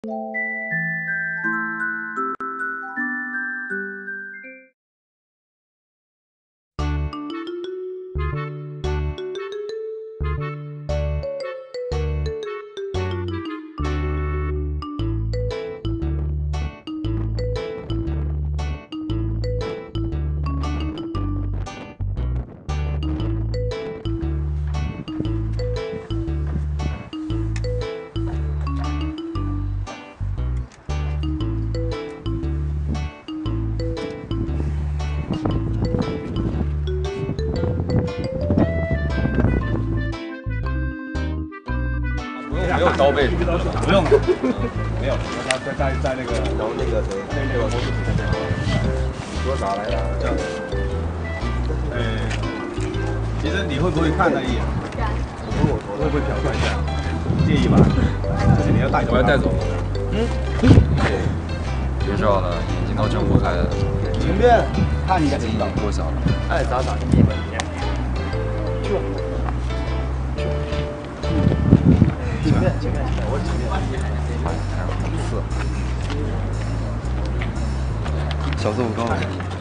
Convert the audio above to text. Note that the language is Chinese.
没有刀背， 不用，没有，他在那个，然后那个模式图片，多少来的？这样。其实你会不会看那一眼？会不会瞟看一下？介意吧？就是你要带走， 我要带走。 嗯。 别照了，眼睛都睁不开了。 前面看一下， 眼睛过小了。 哎，咋？你们去。前面，我前面。 好，4。小字5高。